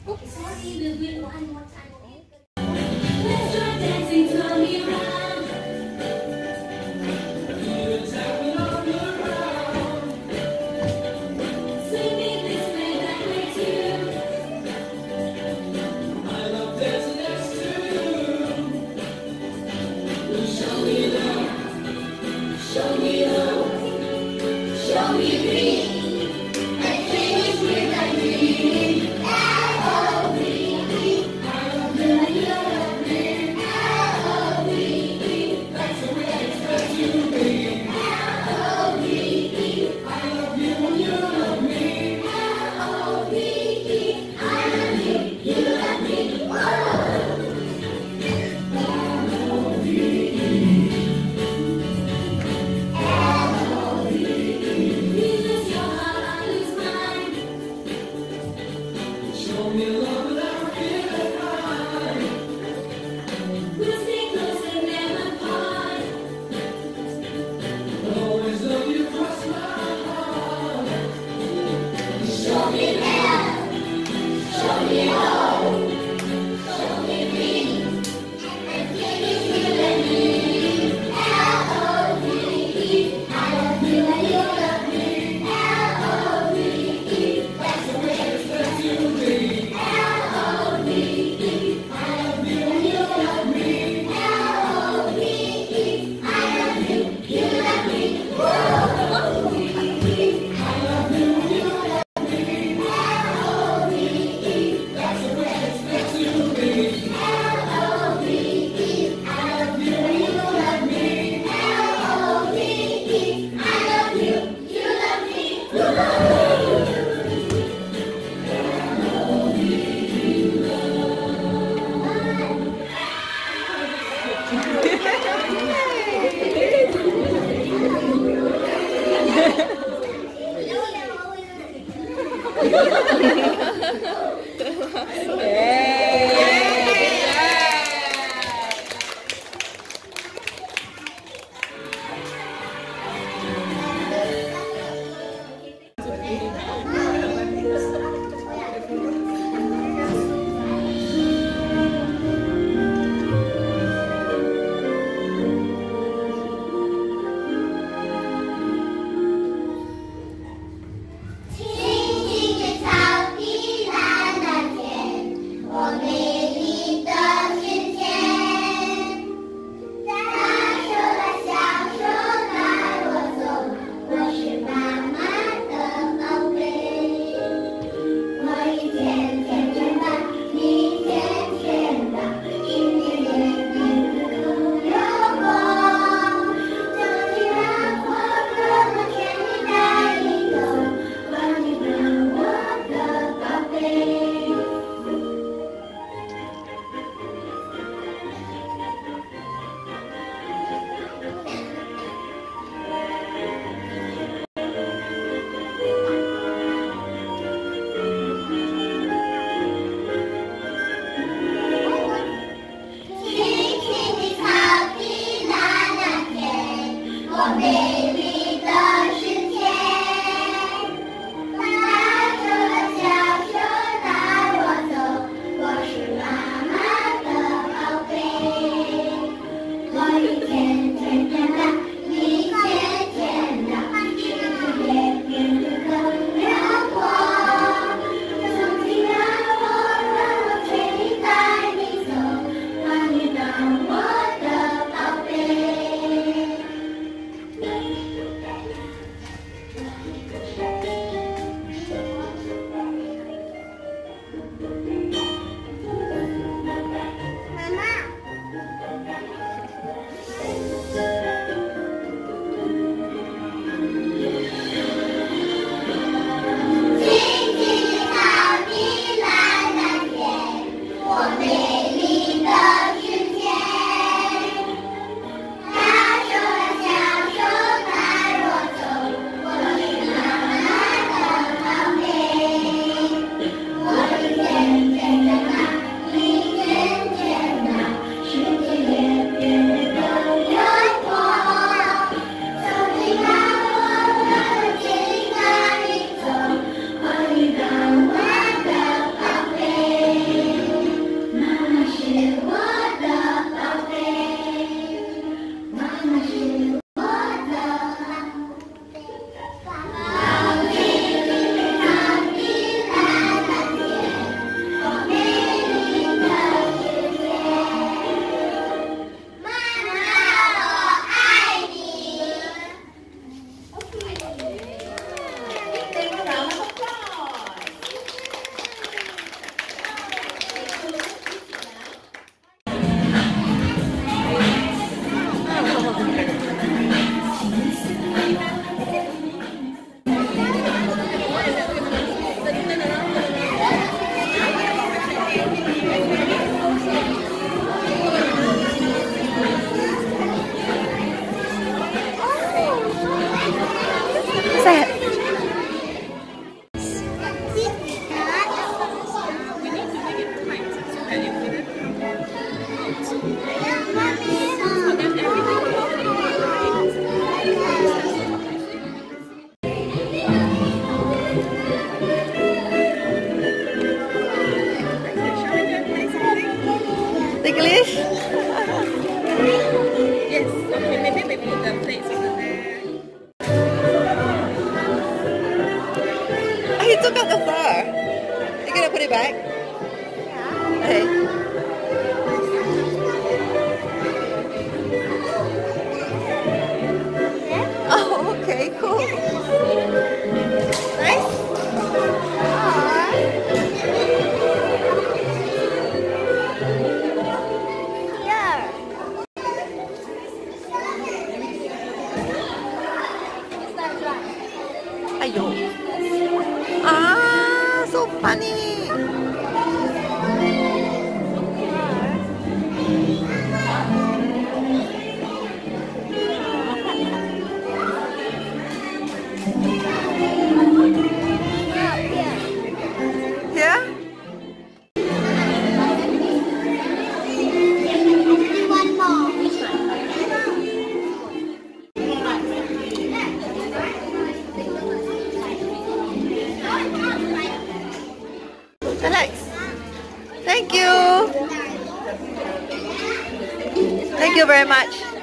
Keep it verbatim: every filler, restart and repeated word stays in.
Okay, sorry, we'll do it one more time, okay? Let's try dancing, turn me around. You tell me all around. Swing me this way, that way too. I love dancing next to you. Show me love, show me love, show me green. Ting ting, it's happy land again. English? Yes, okay, maybe we put the plates over there. Oh, he took out the fur. You gonna put it back? Okay. Oh, okay, cool. Nice. Ayo. Ah, so funny. Yeah? One more. Alex. Thank you. Thank you very much.